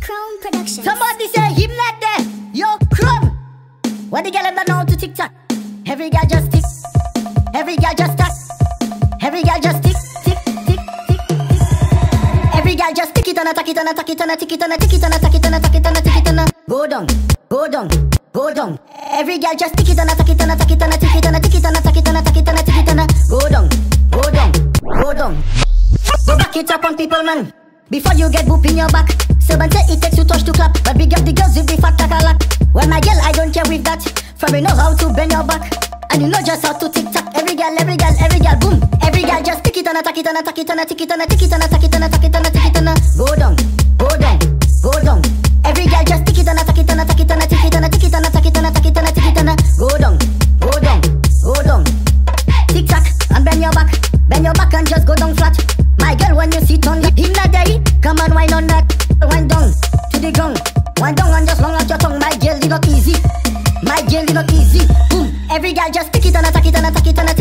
Crown Productions. Somebody say him not there. Yo, Crown. What the girl ever know to TikTok? Every girl just tick. Every girl just tack. Every girl just tick, tick, tick, tick, tick. Every girl just tick it on a tack it on a tack it on a tick it on a tick it on a tack it on a tack it on a tick it on a. Go down, go down, go down. Every girl just tick it on a tack it on a tack it on a tick it on a tick it on a tack it on a tack it on a tick it on a. Go down, go down, go down. Go back it up on people, man. Before you get boop in your back. Someone say it takes two touch to clap, but big up the girls with the fat takalak. Well, my girl, I don't care with that. For me know how to bend your back, and you know just how to tick tock. Every girl, boom. Every girl just tick it on a tack it on a tack it on a tick it on a tick it on a tack it on a tack it on a tick it on a. Go down, go down, go down. Every girl just tick it on a tack it on a tack it on a tick it on a tick it on a tack it on a tack it on a tick it on a. Go down, go down, go down. Tick tock and bend your back and just go down flat. My girl, when you sit on the him not there, come on, wine on that. Wind down to the ground. Wind down and just long out your tongue. My girl, it not easy. My girl, it not easy. Boom. Every girl just tick it on a tack it on a tack it on a